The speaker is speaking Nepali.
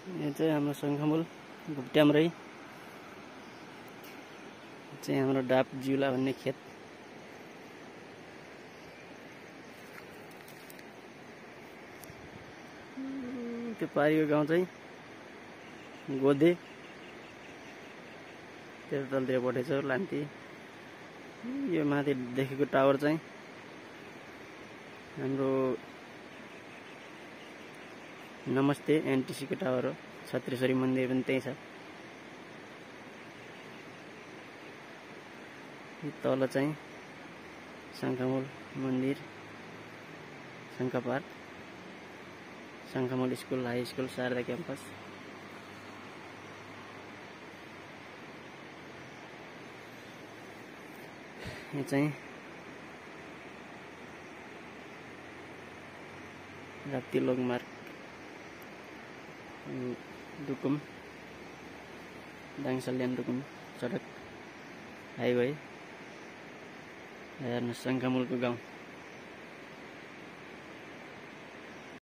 यो चाहिँ हाम्रो शङ्खमूल घुप्ट्याम्रै चाहिँ हाम्रो डाप जिउला भन्ने खेत। त्यो पारीको गाउँ चाहिँ गोदे, त्यो तलतिर पठाइछ लान्ती। यो माथि देखेको टावर चाहिँ हाम्रो नमस्ते एनटीसी को टावर हो। छत्रेश्वरी मन्दिर पनि त्यही छ। तल चाहिँ शङ्खमूल मन्दिर, Shankha park, Shankhamul school, high school, Sharada campus. यो चाहिँ राप्ती लोकमार्ग, दुकुम दाङसल्यान दुकुम सडक हाइवे हेर्नु शङ्खमूलको गाउँ।